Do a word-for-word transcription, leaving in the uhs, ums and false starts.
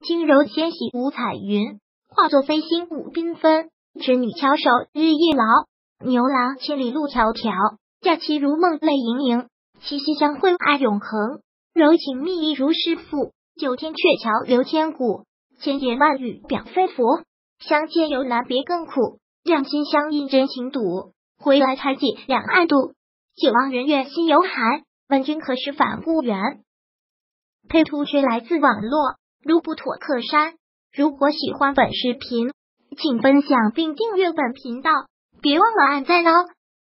轻柔纤细五彩云，化作飞星舞缤纷。织女翘首日夜劳，牛郎千里路迢迢。佳期如梦泪盈盈，七夕相会爱永恒。柔情蜜意如诗赋，九天鹊桥流千古。千言万语表肺腑，相见有难别更苦。两心相印真情笃，回来才解两岸渡。久望人远心犹寒，问君何时返故园。配图虽来自网络，如不妥客删。如果喜欢本视频，请分享并订阅本频道，别忘了按赞哦。